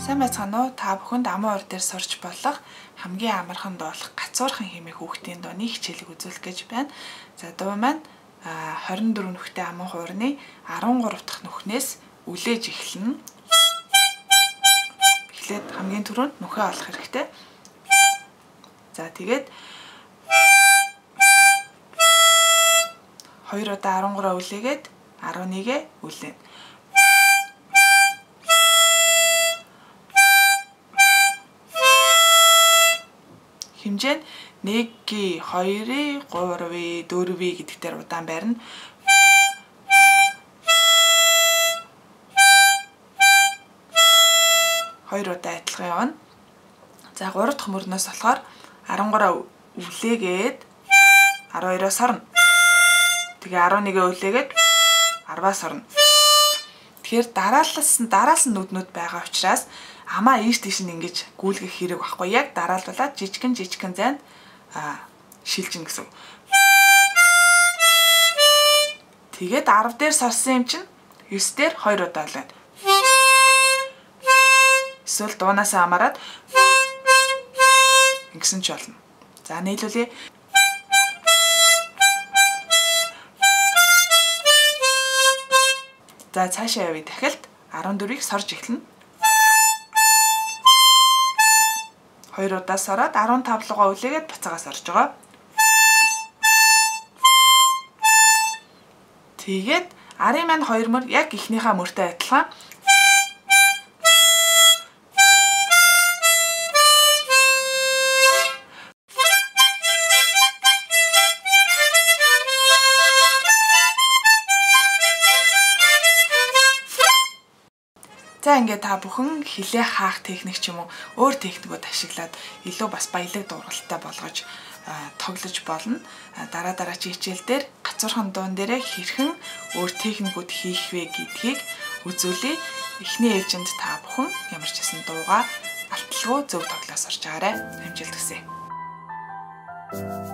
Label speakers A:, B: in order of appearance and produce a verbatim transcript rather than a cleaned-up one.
A: Сайн байцгаана уу? Та бүхэнд амын ор дээр сурч болох хамгийн амархан дуулах гацуурхан хэмээх хүүхдийн дууны хичээлийг үзүүлэх гэж байна. За дуу маань хорин дөрөв нүхтэй аман хуурны арван гурав дахь нүхнээс үлээж эхэлнэ. Эхлээд хамгийн түрүүнд нүхээ олох хэрэгтэй. За тэгээд хоёр удаа арван гурав үлээгээд арван нэгэ үлээнэ. Хэмжээ нь нэг, хоёр, гурав, дөрөв гэдэгтэр удаан байрна. Хоёр удаа адилхан явна. За гурав дахь мөрнөөс болохоор арван гурав үлээгээд арван хоёроос орно. Тэгээ арван нэгэ үлээгээд арваас орно. Тэгэхээр дараалалс нь дараалсан нүднүүд байгаа учраас амаа ийш тийш нь ингэж гүйлгэх хэрэг байхгүй. Яг дараалуулаад жижигэн жижигэн зайд а шилжин гэсэн. Тэгээд арав дээр сарсан юм чинь ёс дээр хоёр удаа л байна. Эсвэл дуунаас амараад ингэсэн ч болно. За нийлүүлээ. За цаашаа явъя. Дахиад арван дөрвийг сорж эхэлнэ. Хоёр удаа сороод арван тав лугаа үлээгээд буцаагаас орж байгаа. Тэгээд арын маань хоёр мөр яг эхнийхээ мөртэй адилхан. За ингээд та бүхэн хилээ хаах техник ч юм уу өөр техникүүд ашиглаад илүү бас баялаг дургалтай болгож тоглож болно. Дараа дараа чи хичээлдэр гацуурхан дуун дээрээ хэрхэн өөр техникүүд хийх вэ гэдгийг үзүүлээ. Эхний ээлжинд та бүхэн ямар ч гэсэн дууга алталгүй зөв тоглож сурч байгаарай. Амжилт хүсье.